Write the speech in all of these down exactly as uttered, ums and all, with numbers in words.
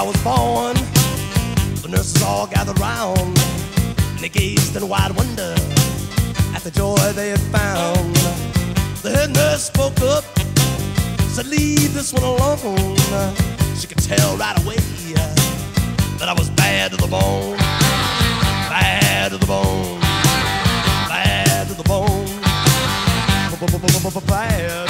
was born, the nurses all gathered round, and they gazed in wide wonder at the joy they had found. The head nurse spoke up, said, "Leave this one alone." She could tell right away that I was bad to the bone, bad to the bone, bad to the bone, bad, bad,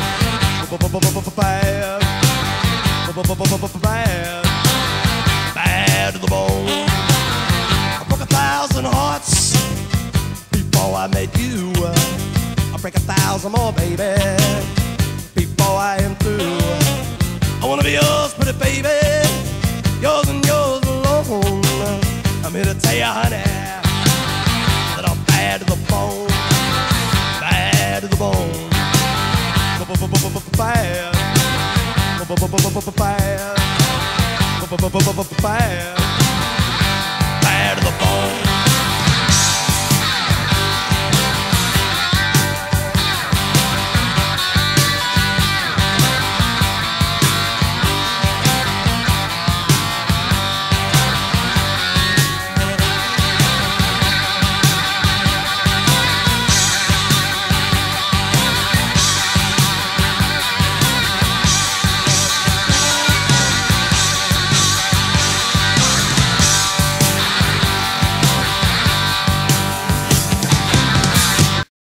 bad, bad to the bone. I broke a thousand hearts before I met you. I'll break a thousand more, baby, before I am through. I wanna be yours, pretty baby, yours and yours alone. I'm here to tell you, honey, that I'm bad to the bone, bad to the bone, bad, bad, bad.